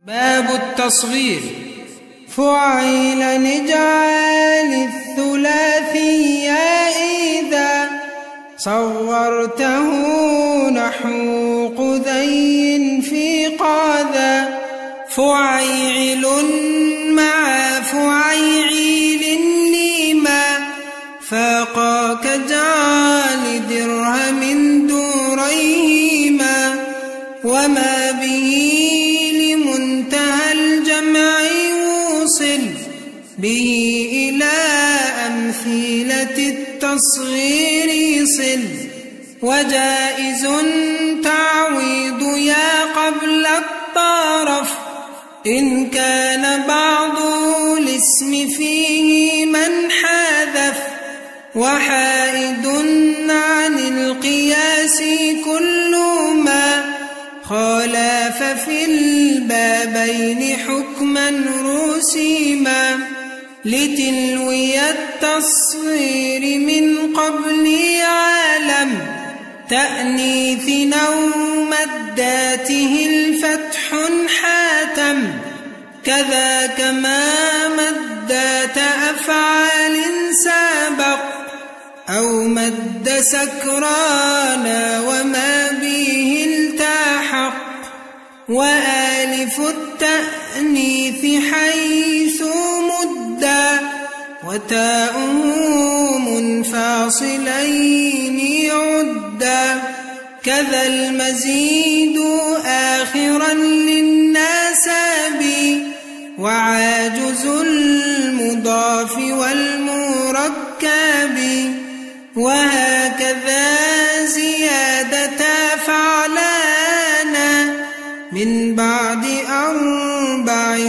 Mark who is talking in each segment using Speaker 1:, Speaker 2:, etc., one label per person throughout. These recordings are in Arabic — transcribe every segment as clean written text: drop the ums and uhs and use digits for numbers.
Speaker 1: باب التصغير. فعيل نجعل الثلاثي إذا صورته نحو قذي في قاذا. فعيل مع فعيل لما فاقا كجعل درهم دوريهما. وما به لمنتهى الجمع يوصل به إلى أمثلة التصغير صل. وجائز تعويض يا قبل الطرف إن كان بعض الاسم فيه من حذف. وحائد عن القياس كل ما خالف في البابين حكما رسما. لتلوي التصغير من قبل عالم تأنيث نوم مداته الفتح حاتم. كذاك ما مدات أفعال سابق أو مد سكرانا وما به التحق. وآلف التأنيث حيث مدّا وتاؤه منفصلين عدّا. كذا المزيد آخرا للناسب وعاجز المضاف والمركب. وهكذا زيادة فعلانا من بعد أربع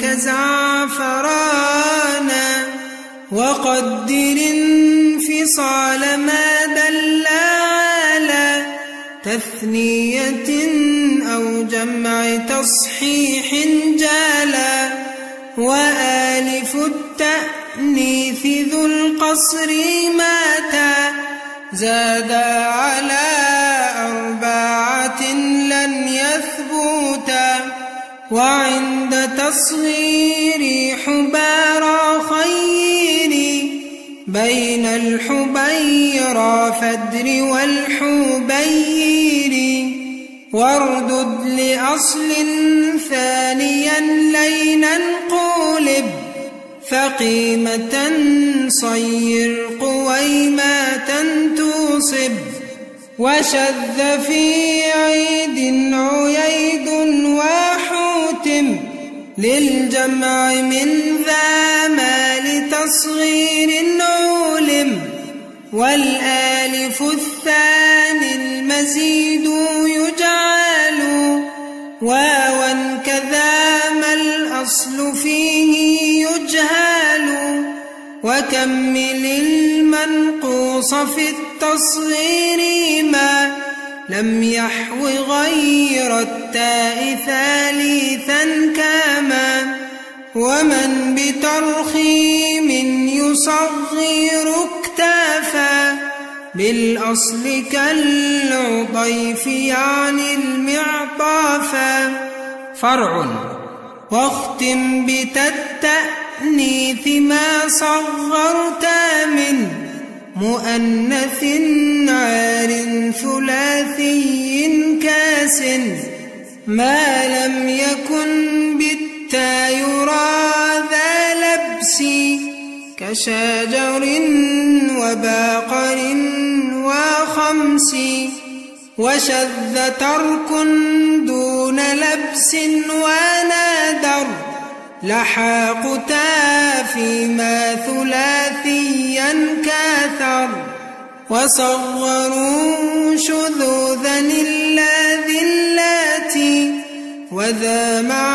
Speaker 1: كزعفرانا. وقدر انفصال ما دل على تثنية أو جمع تصحيح جالا. وآلف التأنيث ذو القصر ماتا زاد على أربعة لن يثبوتا. وعند تصغير حبارى خيري بين الحبيرى فدر والحبير. واردد لأصل ثانيا لينا قولب فقيمة صير قويمة توصب. وشذ في عيد عييد وحوتم للجمع من ذا ما لتصغير علم. والآلف الثاني المزيد يجعل واوا كذا ما الأصل فيه يجهل. وكمل المنقوص في التصغير ما لم يحو غير التاء ثالثا كما. ومن بترخيم يصغر اكتفى بالأصل كالعضيف يعني المعطافا. فرع. واختم بتالتأنيث ما صغرت من مؤنث عار ثلاثي كاس ما لم يكن بالتا يرى ذا لبس كشجر وباقر وخمس. وشذ ترك دون لبس ونادر لحاق تا فيما ثلاثيا كاثر. وصغروا شذوذا إلا ذلات وذا مع